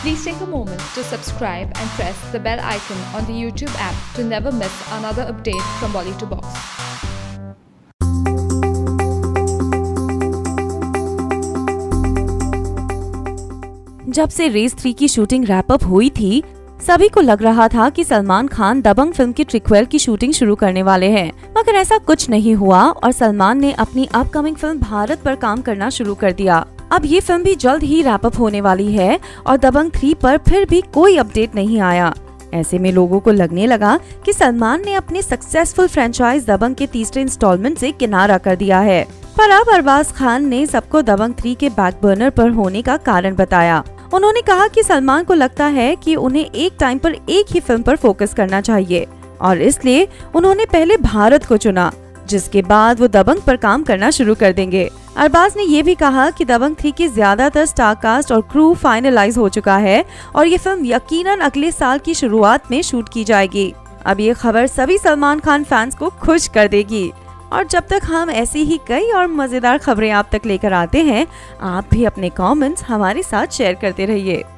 Please take a moment to subscribe and press the bell icon on the YouTube app to never miss another update from Bolly2Box. जब से race 3 की shooting wrap up हुई थी, सभी को लग रहा था कि सलमान खान दबंग फिल्म की ट्रिक्वेल की शूटिंग शुरू करने वाले हैं, मगर ऐसा कुछ नहीं हुआ और सलमान ने अपनी अपकमिंग फिल्म भारत पर काम करना शुरू कर दिया। अब ये फिल्म भी जल्द ही रैप अप होने वाली है और दबंग 3 पर फिर भी कोई अपडेट नहीं आया। ऐसे में लोगों को लगने लगा कि सलमान ने अपने सक्सेसफुल फ्रेंचाइज दबंग के तीसरे इंस्टॉलमेंट से किनारा कर दिया है। पर अब अरबाज खान ने सबको दबंग 3 के बैक बर्नर पर होने का कारण बताया। उन्होंने कहा कि सलमान को लगता है कि उन्हें एक टाइम पर एक ही फिल्म पर फोकस करना चाहिए और इसलिए उन्होंने पहले भारत को चुना, जिसके बाद वो दबंग पर काम करना शुरू कर देंगे। अरबाज ने ये भी कहा कि दबंग 3 की ज्यादातर स्टार कास्ट और क्रू फाइनलाइज हो चुका है और ये फिल्म यकीनन अगले साल की शुरुआत में शूट की जाएगी। अब ये खबर सभी सलमान खान फैंस को खुश कर देगी और जब तक हम ऐसी ही कई और मजेदार खबरें आप तक लेकर आते हैं, आप भी अपने कमेंट्स हमारे साथ शेयर करते रहिए।